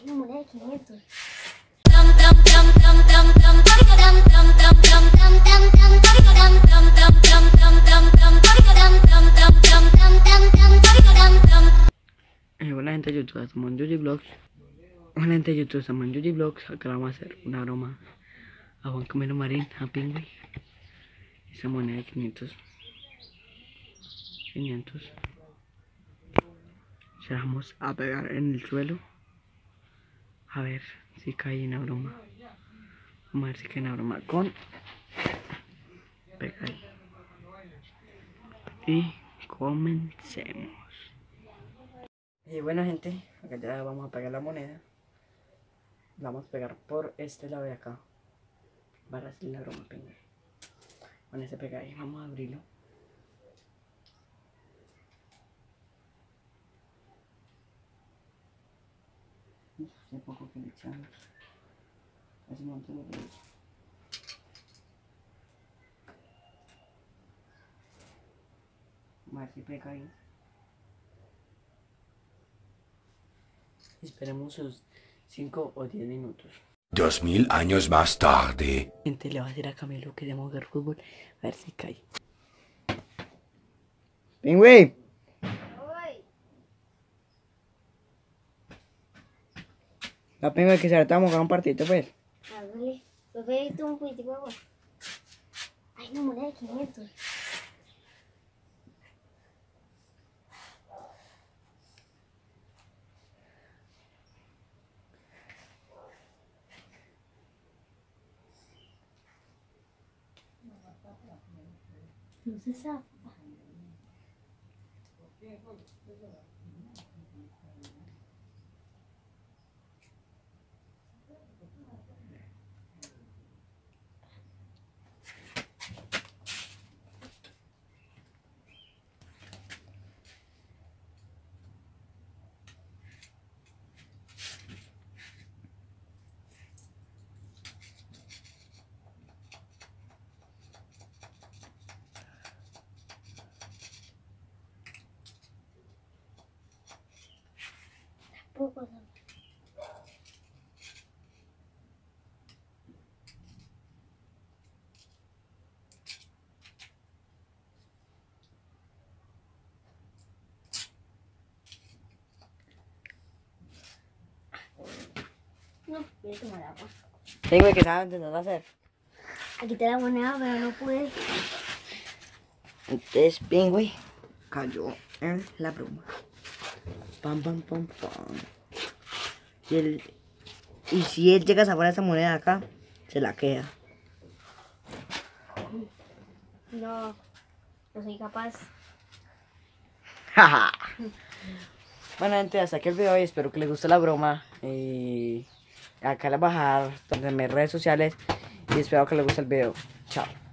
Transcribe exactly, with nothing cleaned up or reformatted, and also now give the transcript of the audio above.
Hay una moneda de quinientos. Eh, hola gente de YouTube, estamos en Yuji Vlogs. Hola gente de YouTube, estamos en Yuji Vlogs. Acá vamos a hacer una broma a Juan Camilo Marín, a Pingüi. Esa moneda de quinientos. quinientos. Se la vamos a pegar en el suelo. A ver si cae en la broma. Vamos a ver si cae en la broma con pega ahí. Y comencemos. Y bueno gente, acá ya vamos a pegar la moneda. La vamos a pegar por este lado de acá para hacer la broma, Pingüi. Con ese pega ahí, vamos a abrirlo. Uf, hace poco que le echamos. Hace un montón de tiempo. Vamos a ver si pega ahí. Esperemos sus cinco o diez minutos. Dos mil años más tarde. Gente, le va a decir a Camilo que debemos jugar fútbol. A ver si cae. ¡Pingüi! La Pingüi, que se la estamos jugando un partidito, pues. Hágale. Bebé, tú un poquitico de agua. Hay una moneda de quinientos. No se zafa. Tampoco no. No, voy a tomar agua. Pingüi, que sabe intentar hacer. Aquí está la moneda, pero no pude. Entonces, Pingüi cayó en la broma. Pam, pam, pam, pam. Y, él, y si él llega a sacar esa moneda de acá, se la queda. No, no soy capaz. Bueno gente, hasta aquí el video y espero que les guste la broma. Y acá les voy a dejar donde mis redes sociales y espero que les guste el video. Chao.